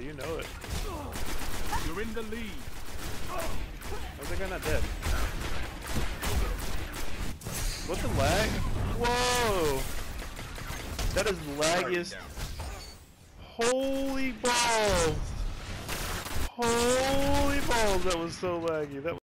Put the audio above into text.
you know it. You're in the lead. How's that guy not dead? What's the lag? Whoa! That is laggiest. Holy balls! Holy balls! That was so laggy. That.